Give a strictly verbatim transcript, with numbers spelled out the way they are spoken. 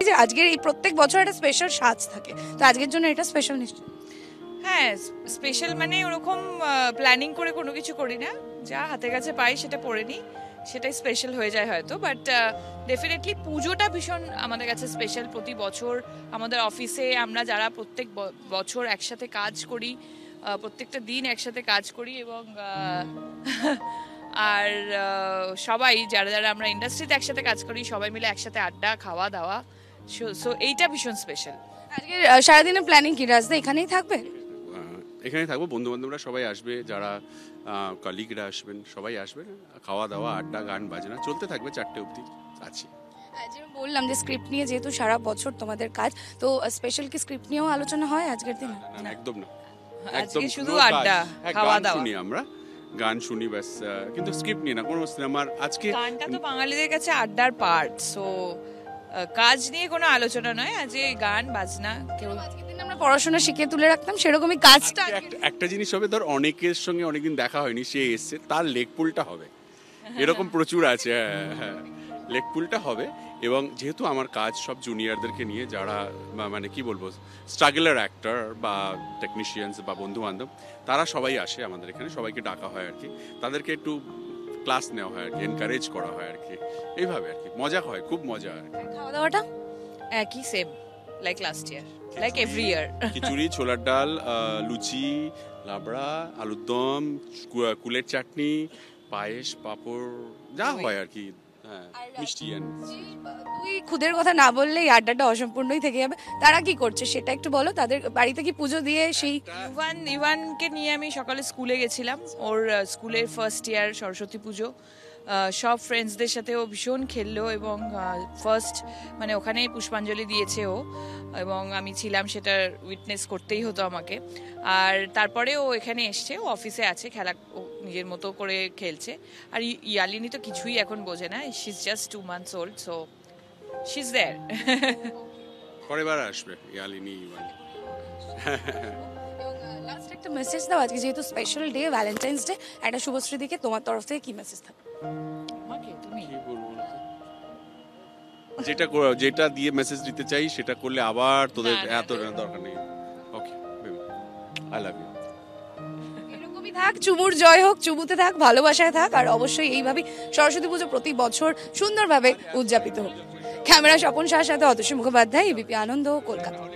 যে আজকের এই প্রত্যেক বছর একটা স্পেশাল সাজ থাকে, তো আজকের জন্য এটা স্পেশাল নিশ্চয়। হ্যাঁ, স্পেশাল মানে ওরকম প্ল্যানিং করে কোনো কিছু করি না, যা হাতের কাছে পাই সেটা পরে নিই, সেটাই স্পেশাল হয়ে যায় হয়তো। বাট ডেফিনেটলি পুজোটা ভীষণ আমাদের কাছে স্পেশাল। প্রতি বছর আমাদের অফিসে আমরা যারা প্রত্যেক বছর একসাথে কাজ করি, প্রত্যেকটা দিন একসাথে কাজ করি, এবং আর সবাই যারা যারা আমরা ইন্ডাস্ট্রিতে একসাথে কাজ করি সবাই মিলে একসাথে আড্ডা খাওয়া দাওয়া, সো এইটা ভীষণ স্পেশাল। আজকে সারাদিনের প্ল্যানিং কি রাজদা এখানেই থাকবে? এখানে থাকবো, বন্ধু বান্ধবরা সবাই আসবে, যারা কলিগরা আসবেন সবাই আসবেন, খাওয়া দাওয়া আড্ডা গান বাজনা চলতে থাকবে চারটে অবধি আছি। বললাম যে স্ক্রিপ্ট নিয়ে যেহেতু সারা বছর তোমাদের কাজ, তো স্পেশাল কি স্ক্রিপ্ট নিয়েও আলোচনা হয় আজকের দিনে? না, একদম না, একদম শুধু আড্ডা খাওয়া দাওয়া শুনি, আমরা গান শুনি ব্যাস, কিন্তু স্ক্রিপ্ট নিয়ে না কোনো সিনেমার। আজকে গানটা তো বাঙালিদের কাছে আড্ডার পার্ট, সো কাজ নিয়ে কোনো আলোচনা নয়। আজকে গান বাজনা কেউ আমরা পড়াশোনা শিখে তুলে রাখতাম, সেরকমই কাজটা। একটা জিনিস হবে, ধর অনেকের সঙ্গে অনেকদিন দেখা হয়নি, সে এসছে, তার লেগ পুলটা হবে, এরকম প্রচুর আছে। হ্যাঁ হ্যাঁ, লেগ পুলটা হবে। এবং যেহেতু আমার কাজ সব জুনিয়রদেরকে নিয়ে, যারা মানে কি বলবো স্ট্রাগলার অ্যাক্টর বা টেকনিশিয়ানস বা বন্ধু বান্ধব, তারা সবাই আসে আমাদের এখানে, সবাইকে ডাকা হয় আর কি, তাদেরকে একটু ক্লাস নেওয়া হয় আর কি, এনকারেজ করা হয় আর কি, এইভাবে আর কি, মজা হয়, খুব মজা আর কি। খাওয়া দাওয়াটা একই same like last year, like every year. খিচুড়ি, ছোলার ডাল, লুচি, লাবড়া, আলুর দম, কুলের চাটনি, পায়েস, পাঁপড়, যা হয় আর কি, হ্যাঁ মিষ্টি। তুই খুদের কথা না বললে এই আড্ডাটা অসম্পূর্ণই থেকে যাবে। তারা কি করছে সেটা একটু বলো, তাদের বাড়িতে কি পুজো দিয়ে সেই ইভান ইভানকে নিয়ে আমি সকালে স্কুলে গেছিলাম, ওর স্কুলের ফার্স্ট ইয়ার সরস্বতী পুজো, সব ফ্রেন্ডসদের সাথে ও ভীষণ খেললো, এবং ফার্স্ট মানে ওখানেই পুষ্পাঞ্জলি দিয়েছে ও, এবং আমি ছিলাম, সেটার উইটনেস করতেই হতো আমাকে। আর তারপরে ও এখানে এসছে, ও অফিসে আছে, খেলা ও নিজের মতো করে খেলছে। আর ইয়ালিনী তো কিছুই এখন বোঝে না, she is just two months old, so she is there. পরের বার আসবে ইয়ালিনী ইভান। লাস্ট একটা মেসেজ দাও, আজকে যেহেতু স্পেশাল ডে, ভ্যালেন্টাইন্স ডে, একটা শুভশ্রী দিকে তোমার তরফ থেকে কি মেসেজ থাকবে? যেটা যেটা দিয়ে মেসেজ দিতে চাই সেটা করলে আবার তোদের এত দরকার নেই। Okay, I love you. এরকমই থাক, চুমুর জয় হোক, চুমুতে থাক, ভালোবাসায় থাক, আর অবশ্যই এইভাবেই সরস্বতী পুজো প্রতি বছর সুন্দরভাবে উদযাপিত হোক। ক্যামেরা স্বপন শাহর সাথে অতসী মুখোপাধ্যায়, এবিপি আনন্দ, কলকাতা।